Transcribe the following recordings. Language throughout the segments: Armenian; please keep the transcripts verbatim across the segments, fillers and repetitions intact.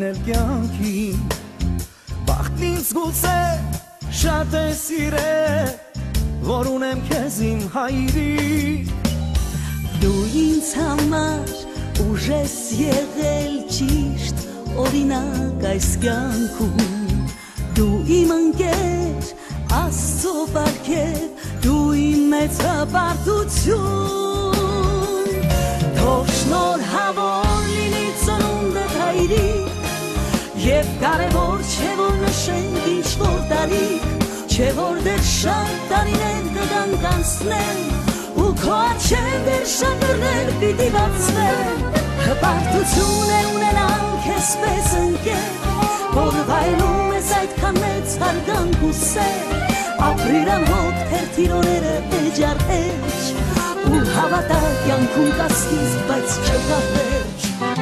մտնել կյանքին Բախտն ինձ գուցե շատ է սիրել Որ ունեմ քեզ իմ հայրիկ Դու ինձ համար ուժ ես եղել ճիշտ օրինակ այս կյանքում Դու իմ ընկեր Աստծո պարգև Դու իմ մեծապարտություն Թող շնորհավոր լինի ծնունդդ հայրիկ Եվ կարևոր չէ որ նշենք ինչ-որ տարիք Չէ որ դեռ շատ տարիներ կգանք անցնել Ու քո առջև դեռ շատ դռներ պիտի բացվեն Հպարտություն է ունենալ քեզպես ընկեր Որ վայելում ես այդքան մեծ հարգանք ու սեր Ապրիր անհոգ թերթիրոները էջար էջ Ու հավատա կյանքում կա սկիզբ, բայց չկա վերջ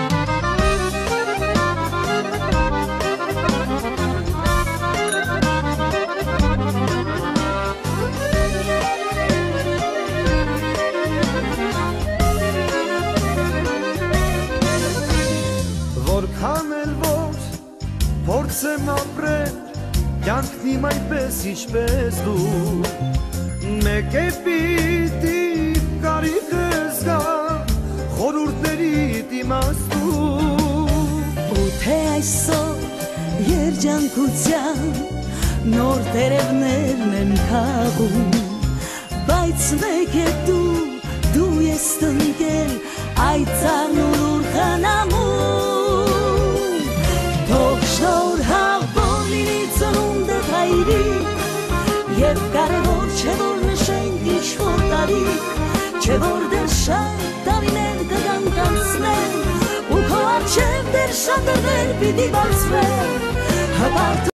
Որքան էլ որ փորձեմ ապրել Կյանքն իմ այնպես ինչպես դու Մեկ է պիտի կարիքը զգա Խորհուրդներիդ իմաստուն Ու թե այսօր երջանկության Նոր տերևներն են քաղում Բայց մեկ է դու, դու ես տնկել Այդ ծառն ու լուր խնամում Թող շնորհավոր լինի ծնունդդ հայրիկ Եվ կարևոր չէ որ նշենք ինչ-որ տարիք Չէ որ դեռ շատ տարիներ կգանք անցնել Ու քո առջև դեռ շատ դռներ պիտի բացվեն